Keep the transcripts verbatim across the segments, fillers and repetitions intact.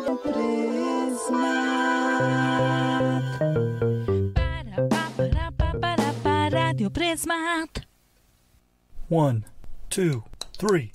Radio Pryzmat. One, two, three.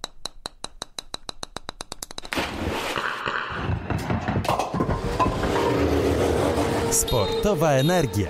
Sportowa energia.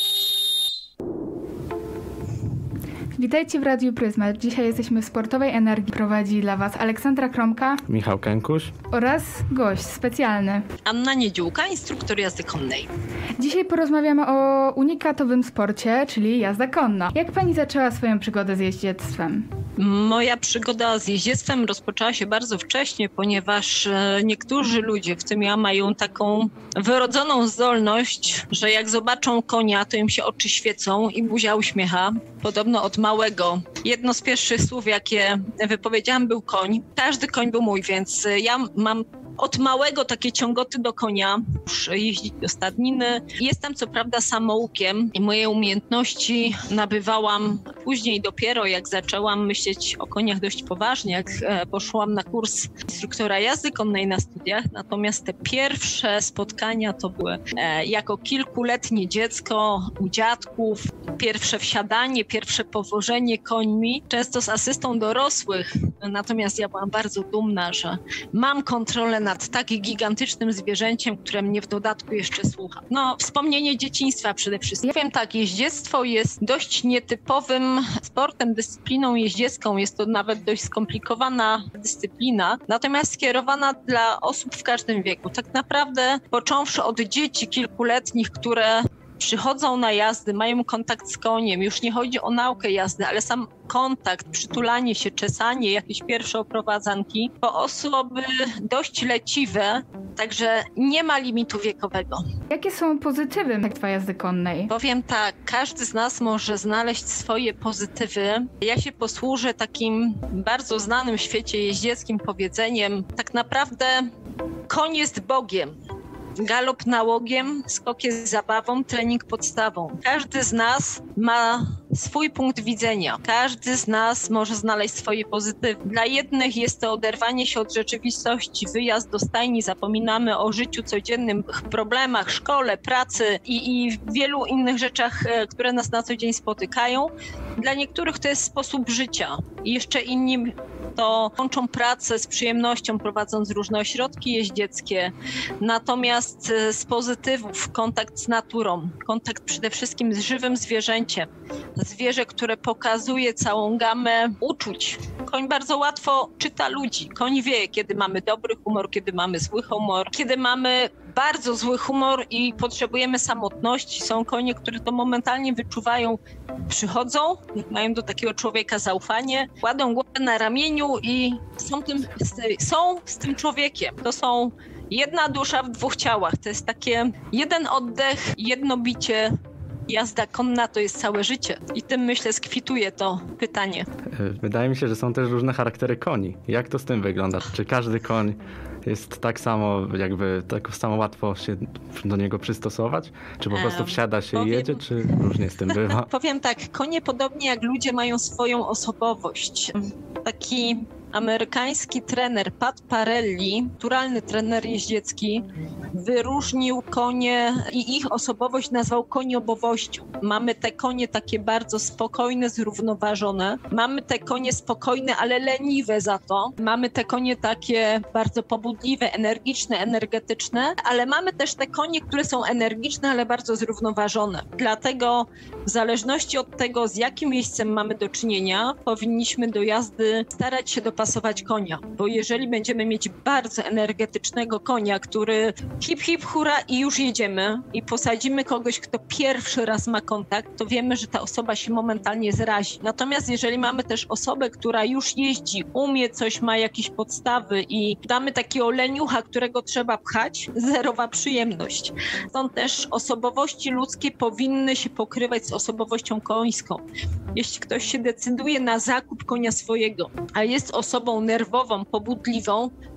Witajcie w Radiu Pryzmat. Dzisiaj jesteśmy w Sportowej Energii. Prowadzi dla Was Aleksandra Kromka, Michał Kękuś oraz gość specjalny Anna Niedziółka, instruktor jazdy konnej. Dzisiaj porozmawiamy o unikatowym sporcie, czyli jazda konna. Jak Pani zaczęła swoją przygodę z jeździectwem? Moja przygoda z jeździectwem rozpoczęła się bardzo wcześnie, ponieważ niektórzy ludzie, w tym ja, mają taką wyrodzoną zdolność, że jak zobaczą konia, to im się oczy świecą i buzia uśmiecha. Podobno od małego. Jedno z pierwszych słów, jakie wypowiedziałam, był koń. Każdy koń był mój, więc ja mam od małego takie ciągoty do konia, muszę jeździć do stadniny. Jestem co prawda samoukiem i moje umiejętności nabywałam później dopiero, jak zaczęłam myśleć o koniach dość poważnie, jak poszłam na kurs instruktora jazdy konnej na studiach. Natomiast te pierwsze spotkania to były jako kilkuletnie dziecko u dziadków, pierwsze wsiadanie, pierwsze powożenie końmi, często z asystą dorosłych. Natomiast ja byłam bardzo dumna, że mam kontrolę nad tak gigantycznym zwierzęciem, które mnie w dodatku jeszcze słucha. No, wspomnienie dzieciństwa przede wszystkim. Powiem tak, jeździectwo jest dość nietypowym sportem, dyscypliną jeździecką. Jest to nawet dość skomplikowana dyscyplina, natomiast skierowana dla osób w każdym wieku. Tak naprawdę począwszy od dzieci kilkuletnich, które przychodzą na jazdy, mają kontakt z koniem. Już nie chodzi o naukę jazdy, ale sam kontakt, przytulanie się, czesanie, jakieś pierwsze oprowadzanki, po osoby dość leciwe, także nie ma limitu wiekowego. Jakie są pozytywy jeździectwa jazdy konnej? Powiem tak, każdy z nas może znaleźć swoje pozytywy. Ja się posłużę takim bardzo znanym w świecie jeździeckim powiedzeniem. Tak naprawdę koń jest Bogiem. Galop nałogiem, skok jest zabawą, trening podstawą. Każdy z nas ma swój punkt widzenia. Każdy z nas może znaleźć swoje pozytywy. Dla jednych jest to oderwanie się od rzeczywistości, wyjazd do stajni, zapominamy o życiu codziennym, problemach, szkole, pracy i, i wielu innych rzeczach, które nas na co dzień spotykają. Dla niektórych to jest sposób życia. I jeszcze inni to łączą pracę z przyjemnością, prowadząc różne ośrodki jeździeckie. Natomiast z pozytywów kontakt z naturą, kontakt przede wszystkim z żywym zwierzęciem. Zwierzę, które pokazuje całą gamę uczuć. Koń bardzo łatwo czyta ludzi. Koń wie, kiedy mamy dobry humor, kiedy mamy zły humor, kiedy mamy bardzo zły humor i potrzebujemy samotności. Są konie, które to momentalnie wyczuwają. Przychodzą, mają do takiego człowieka zaufanie, kładą głowę na ramieniu i są, tym, są z tym człowiekiem. To są jedna dusza w dwóch ciałach. To jest takie jeden oddech, jedno bicie. Jazda konna to jest całe życie. I tym, myślę, skwituje to pytanie. Wydaje mi się, że są też różne charaktery koni. Jak to z tym wygląda? Czy każdy koń jest tak samo, jakby tak samo łatwo się do niego przystosować? Czy po prostu wsiada się powiem... i jedzie, czy różnie z tym bywa? Powiem tak, konie podobnie jak ludzie mają swoją osobowość. Taki amerykański trener Pat Parelli, naturalny trener jeździecki, wyróżnił konie i ich osobowość nazwał koniobowością. Mamy te konie takie bardzo spokojne, zrównoważone. Mamy te konie spokojne, ale leniwe za to. Mamy te konie takie bardzo pobudliwe, energiczne, energetyczne, ale mamy też te konie, które są energiczne, ale bardzo zrównoważone. Dlatego w zależności od tego, z jakim miejscem mamy do czynienia, powinniśmy do jazdy starać się dopasować konia. Bo jeżeli będziemy mieć bardzo energetycznego konia, który hip, hip, hura i już jedziemy i posadzimy kogoś, kto pierwszy raz ma kontakt, to wiemy, że ta osoba się momentalnie zrazi. Natomiast jeżeli mamy też osobę, która już jeździ, umie coś, ma jakieś podstawy i damy takiego leniucha, którego trzeba pchać, zerowa przyjemność. Stąd też osobowości ludzkie powinny się pokrywać z osobowością końską. Jeśli ktoś się decyduje na zakup konia swojego, a jest osobą nerwową, pobudliwą,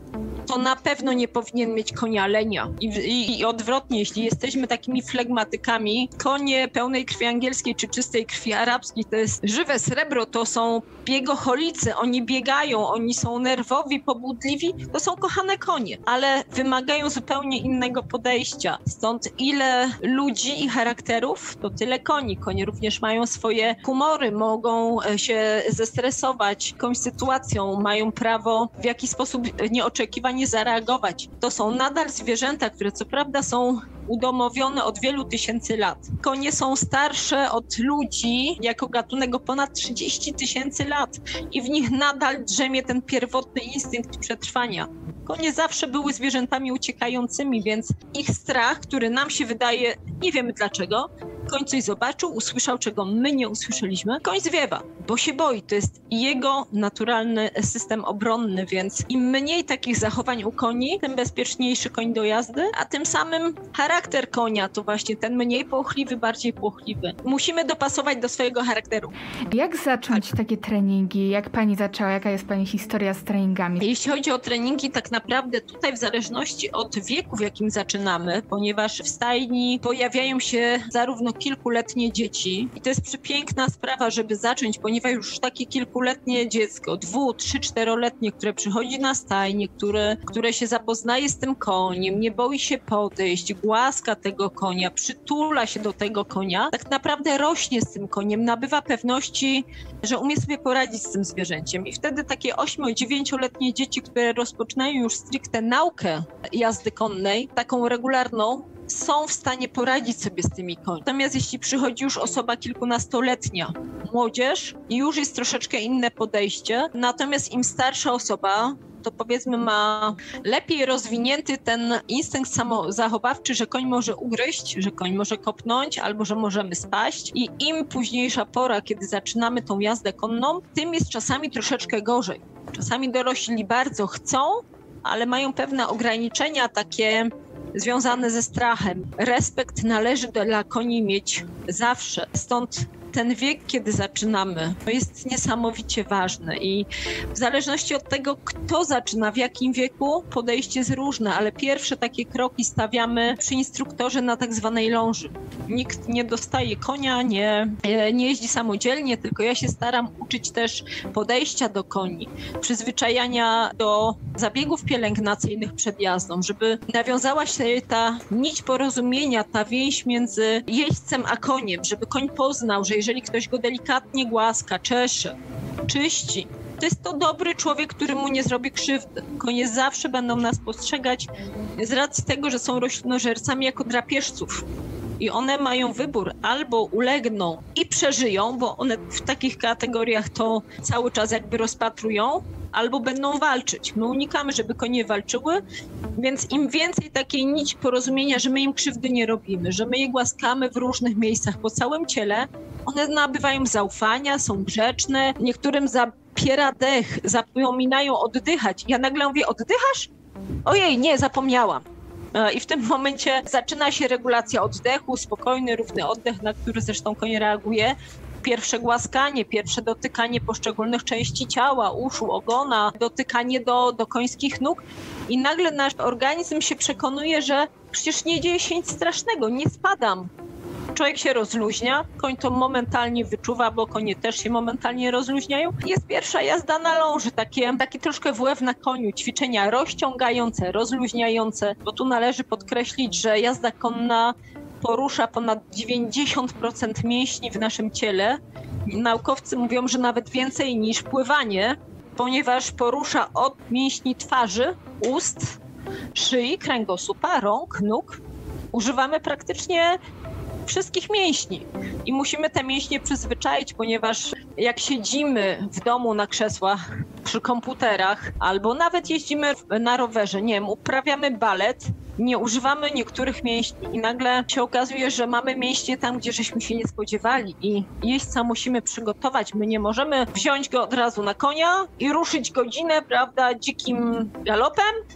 to na pewno nie powinien mieć konia lenia. I, i, i odwrotnie, jeśli jesteśmy takimi flegmatykami, konie pełnej krwi angielskiej czy czystej krwi arabskiej to jest żywe srebro, to są biegocholicy, oni biegają, oni są nerwowi, pobudliwi, to są kochane konie, ale wymagają zupełnie innego podejścia. Stąd ile ludzi i charakterów, to tyle koni. Konie również mają swoje humory, mogą się zestresować jakąś sytuacją, mają prawo w jakiś sposób nieoczekiwanie zareagować. To są nadal zwierzęta, które co prawda są udomowione od wielu tysięcy lat. Konie są starsze od ludzi jako gatunek o ponad trzydzieści tysięcy lat i w nich nadal drzemie ten pierwotny instynkt przetrwania. Konie zawsze były zwierzętami uciekającymi, więc ich strach, który nam się wydaje, nie wiemy dlaczego, koń coś zobaczył, usłyszał, czego my nie usłyszeliśmy. Koń zwiewa, bo się boi. To jest jego naturalny system obronny, więc im mniej takich zachowań u koni, tym bezpieczniejszy koń do jazdy, a tym samym charakter konia to właśnie ten mniej płochliwy, bardziej płochliwy. Musimy dopasować do swojego charakteru. Jak zacząć takie treningi? Jak pani zaczęła? Jaka jest pani historia z treningami? Jeśli chodzi o treningi, tak naprawdę tutaj w zależności od wieku, w jakim zaczynamy, ponieważ w stajni pojawiają się zarówno kilkuletnie dzieci i to jest przepiękna sprawa, żeby zacząć, ponieważ już takie kilkuletnie dziecko, dwu, trzy, czteroletnie, które przychodzi na stajnię, które, które się zapoznaje z tym koniem, nie boi się podejść, głaska tego konia, przytula się do tego konia, tak naprawdę rośnie z tym koniem, nabywa pewności, że umie sobie poradzić z tym zwierzęciem. I wtedy takie ośmiu-, dziewięcioletnie dzieci, które rozpoczynają już stricte naukę jazdy konnej, taką regularną, są w stanie poradzić sobie z tymi końmi. Natomiast jeśli przychodzi już osoba kilkunastoletnia, młodzież, już jest troszeczkę inne podejście. Natomiast im starsza osoba, to powiedzmy ma lepiej rozwinięty ten instynkt samozachowawczy, że koń może ugryźć, że koń może kopnąć, albo że możemy spaść. I im późniejsza pora, kiedy zaczynamy tą jazdę konną, tym jest czasami troszeczkę gorzej. Czasami dorośli bardzo chcą, ale mają pewne ograniczenia takie związane ze strachem. Respekt należy dla koni mieć zawsze. Stąd ten wiek, kiedy zaczynamy, to jest niesamowicie ważny i w zależności od tego, kto zaczyna, w jakim wieku, podejście jest różne, ale pierwsze takie kroki stawiamy przy instruktorze na tak zwanej ląży. Nikt nie dostaje konia, nie, nie jeździ samodzielnie, tylko ja się staram uczyć też podejścia do koni, przyzwyczajania do zabiegów pielęgnacyjnych przed jazdą, żeby nawiązała się ta nić porozumienia, ta więź między jeźdźcem a koniem, żeby koń poznał, że jeżeli ktoś go delikatnie głaska, czesze, czyści, to jest to dobry człowiek, który mu nie zrobi krzywdy. Konie zawsze będą nas postrzegać z racji tego, że są roślinożercami jako drapieżców. I one mają wybór, albo ulegną i przeżyją, bo one w takich kategoriach to cały czas jakby rozpatrują, albo będą walczyć. My unikamy, żeby konie walczyły, więc im więcej takiej nici porozumienia, że my im krzywdy nie robimy, że my je głaskamy w różnych miejscach po całym ciele, one nabywają zaufania, są grzeczne, niektórym zapiera dech, zapominają oddychać. Ja nagle mówię, oddychasz? Ojej, nie, zapomniałam. I w tym momencie zaczyna się regulacja oddechu, spokojny, równy oddech, na który zresztą koń reaguje. Pierwsze głaskanie, pierwsze dotykanie poszczególnych części ciała, uszu, ogona, dotykanie do, do końskich nóg i nagle nasz organizm się przekonuje, że przecież nie dzieje się nic strasznego, nie spadam. Człowiek się rozluźnia, koń to momentalnie wyczuwa, bo konie też się momentalnie rozluźniają. Jest pierwsza jazda na ląży, takie, taki troszkę W F na koniu, ćwiczenia rozciągające, rozluźniające, bo tu należy podkreślić, że jazda konna porusza ponad dziewięćdziesiąt procent mięśni w naszym ciele. Naukowcy mówią, że nawet więcej niż pływanie, ponieważ porusza od mięśni twarzy, ust, szyi, kręgosłupa, rąk, nóg. Używamy praktycznie wszystkich mięśni i musimy te mięśnie przyzwyczaić, ponieważ jak siedzimy w domu na krzesłach, przy komputerach albo nawet jeździmy na rowerze, nie wiem, uprawiamy balet, nie używamy niektórych mięśni i nagle się okazuje, że mamy mięśnie tam, gdzie żeśmy się nie spodziewali i jeźdźca musimy przygotować. My nie możemy wziąć go od razu na konia i ruszyć godzinę, prawda, dzikim galopem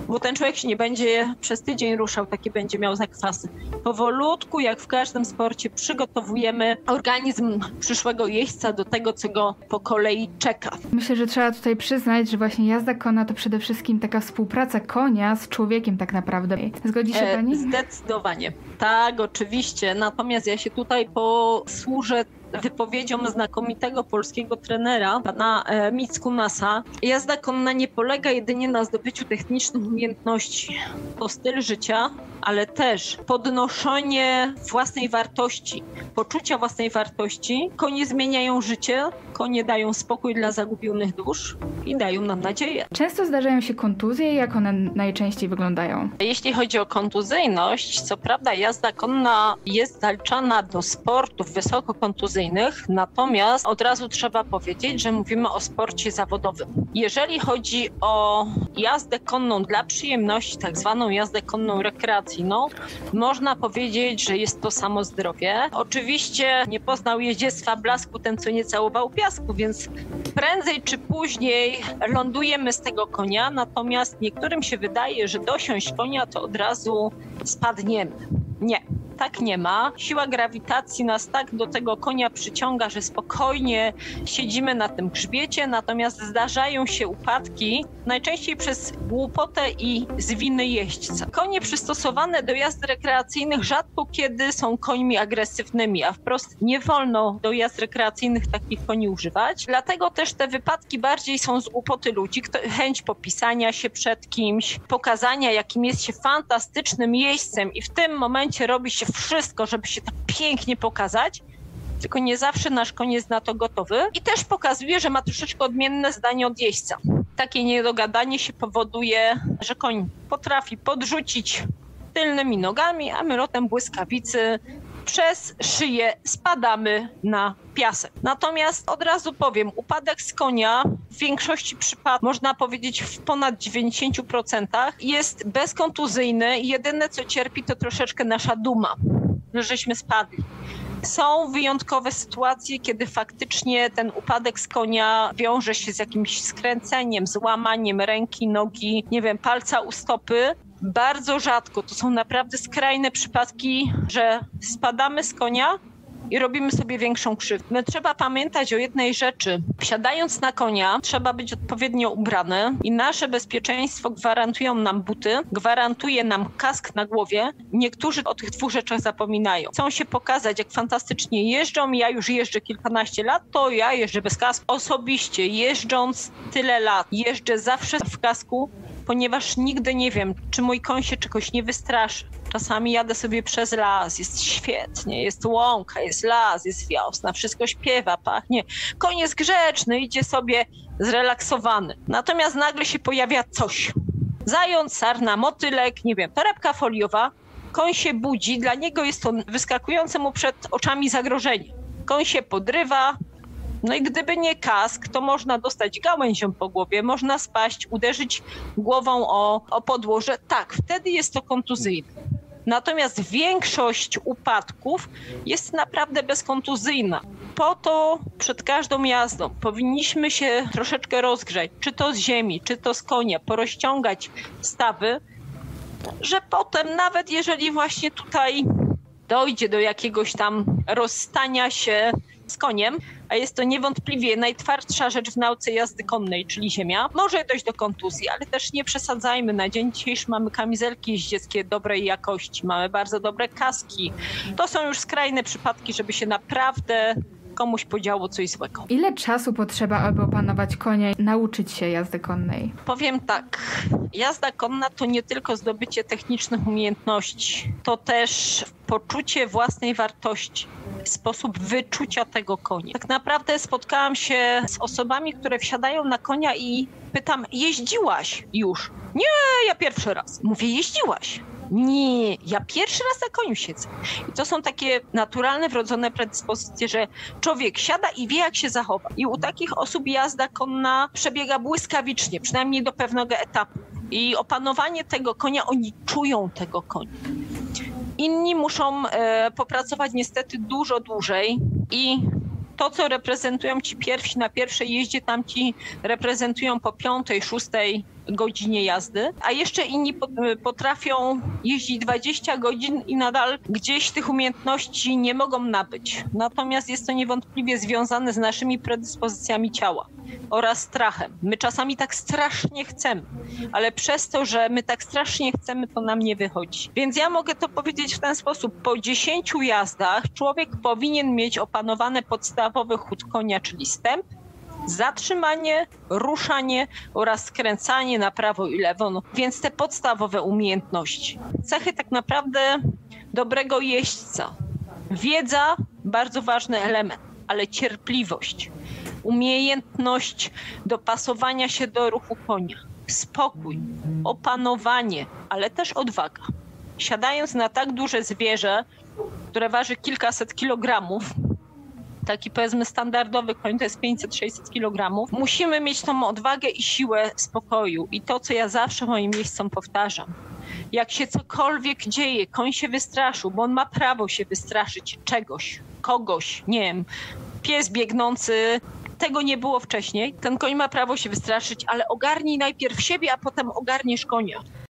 bo ten człowiek się nie będzie przez tydzień ruszał, takie będzie miał zakwasy. Powolutku, jak w każdym sporcie, przygotowujemy organizm przyszłego jeźdźca do tego, co go po kolei czeka. Myślę, że trzeba tutaj przyznać, że właśnie jazda konna to przede wszystkim taka współpraca konia z człowiekiem tak naprawdę. Zgodzi się pani? E, zdecydowanie. Tak, oczywiście. Natomiast ja się tutaj posłużę wypowiedzią znakomitego polskiego trenera, pana e, Mickunasa. Jazda konna nie polega jedynie na zdobyciu technicznych umiejętności. To styl życia, ale też podnoszenie własnej wartości, poczucia własnej wartości. Konie zmieniają życie, konie dają spokój dla zagubionych dusz i dają nam nadzieję. Często zdarzają się kontuzje, jak one najczęściej wyglądają? Jeśli chodzi o kontuzyjność, co prawda jazda konna jest zaliczana do sportów wysokokontuzyjnych, natomiast od razu trzeba powiedzieć, że mówimy o sporcie zawodowym. Jeżeli chodzi o jazdę konną dla przyjemności, tak zwaną jazdę konną rekreacyjną, można powiedzieć, że jest to samo zdrowie. Oczywiście nie poznał jeździectwa blasku ten, co nie całował piasku, więc prędzej czy później lądujemy z tego konia, natomiast niektórym się wydaje, że dosiąść konia to od razu spadniemy. Nie. Tak nie ma. Siła grawitacji nas tak do tego konia przyciąga, że spokojnie siedzimy na tym grzbiecie, natomiast zdarzają się upadki, najczęściej przez głupotę i z winy jeźdźca. Konie przystosowane do jazd rekreacyjnych rzadko kiedy są końmi agresywnymi, a wprost nie wolno do jazd rekreacyjnych takich koni używać. Dlatego też te wypadki bardziej są z głupoty ludzi, kto, chęć popisania się przed kimś, pokazania, jakim jest się fantastycznym jeźdźcem i w tym momencie robi się wszystko, żeby się tak pięknie pokazać, tylko nie zawsze nasz koń jest na to gotowy i też pokazuje, że ma troszeczkę odmienne zdanie od jeźdźca. Takie niedogadanie się powoduje, że koń potrafi podrzucić tylnymi nogami, a my lotem błyskawicy przez szyję spadamy na piasek. Natomiast od razu powiem, upadek z konia w większości przypadków, można powiedzieć w ponad dziewięćdziesięciu procentach, jest bezkontuzyjny i jedyne co cierpi to troszeczkę nasza duma, że żeśmy spadli. Są wyjątkowe sytuacje, kiedy faktycznie ten upadek z konia wiąże się z jakimś skręceniem, złamaniem ręki, nogi, nie wiem, palca u stopy. Bardzo rzadko, to są naprawdę skrajne przypadki, że spadamy z konia i robimy sobie większą krzywdę. My trzeba pamiętać o jednej rzeczy. Wsiadając na konia, trzeba być odpowiednio ubrany i nasze bezpieczeństwo gwarantują nam buty, gwarantuje nam kask na głowie. Niektórzy o tych dwóch rzeczach zapominają. Chcą się pokazać, jak fantastycznie jeżdżą. Ja już jeżdżę kilkanaście lat, to ja jeżdżę bez kasku. Osobiście jeżdżąc tyle lat, jeżdżę zawsze w kasku, ponieważ nigdy nie wiem, czy mój koń się czegoś nie wystraszy. Czasami jadę sobie przez las, jest świetnie, jest łąka, jest las, jest wiosna, wszystko śpiewa, pachnie. Koń jest grzeczny, idzie sobie zrelaksowany. Natomiast nagle się pojawia coś. Zając, sarna, motylek, nie wiem, torebka foliowa. Koń się budzi, dla niego jest to wyskakujące mu przed oczami zagrożenie. Koń się podrywa. No i gdyby nie kask, to można dostać gałęzią po głowie, można spaść, uderzyć głową o, o podłoże. Tak, wtedy jest to kontuzyjne. Natomiast większość upadków jest naprawdę bezkontuzyjna. Po to przed każdą jazdą powinniśmy się troszeczkę rozgrzać, czy to z ziemi, czy to z konia, porozciągać stawy, że potem nawet jeżeli właśnie tutaj dojdzie do jakiegoś tam rozstania się z koniem, a jest to niewątpliwie najtwardsza rzecz w nauce jazdy konnej, czyli ziemia, może dojść do kontuzji, ale też nie przesadzajmy. Na dzień dzisiejszy mamy kamizelki jeździeckie dobrej jakości, mamy bardzo dobre kaski. To są już skrajne przypadki, żeby się naprawdę komuś podziało coś złego. Ile czasu potrzeba, aby opanować konia i nauczyć się jazdy konnej? Powiem tak, jazda konna to nie tylko zdobycie technicznych umiejętności, to też poczucie własnej wartości, sposób wyczucia tego konia. Tak naprawdę spotkałam się z osobami, które wsiadają na konia i pytam, jeździłaś już? Nie, ja pierwszy raz. Mówię, jeździłaś? Nie, ja pierwszy raz na koniu siedzę. I to są takie naturalne, wrodzone predyspozycje, że człowiek siada i wie, jak się zachowa. I u takich osób jazda konna przebiega błyskawicznie, przynajmniej do pewnego etapu. I opanowanie tego konia, oni czują tego konia. Inni muszą e, popracować niestety dużo dłużej i to, co reprezentują ci pierwsi na pierwszej jeździe, tamci reprezentują po piątej, szóstej godzinie jazdy, a jeszcze inni potrafią jeździć dwadzieścia godzin i nadal gdzieś tych umiejętności nie mogą nabyć. Natomiast jest to niewątpliwie związane z naszymi predyspozycjami ciała oraz strachem. My czasami tak strasznie chcemy, ale przez to, że my tak strasznie chcemy, to nam nie wychodzi. Więc ja mogę to powiedzieć w ten sposób. Po dziesięciu jazdach człowiek powinien mieć opanowane podstawowy chód konia, czyli stęp, zatrzymanie, ruszanie oraz skręcanie na prawo i lewo. No, więc te podstawowe umiejętności. Cechy tak naprawdę dobrego jeźdźca. Wiedza, bardzo ważny element, ale cierpliwość, umiejętność dopasowania się do ruchu konia, spokój, opanowanie, ale też odwaga. Siadając na tak duże zwierzę, które waży kilkaset kilogramów, taki powiedzmy standardowy koń to jest pięćset sześćset kilogramów, musimy mieć tą odwagę i siłę spokoju. I to, co ja zawsze moim jeźdźcom powtarzam. Jak się cokolwiek dzieje, koń się wystraszył, bo on ma prawo się wystraszyć czegoś, kogoś, nie wiem, pies biegnący, tego nie było wcześniej. Ten koń ma prawo się wystraszyć, ale ogarnij najpierw siebie, a potem ogarniesz konia.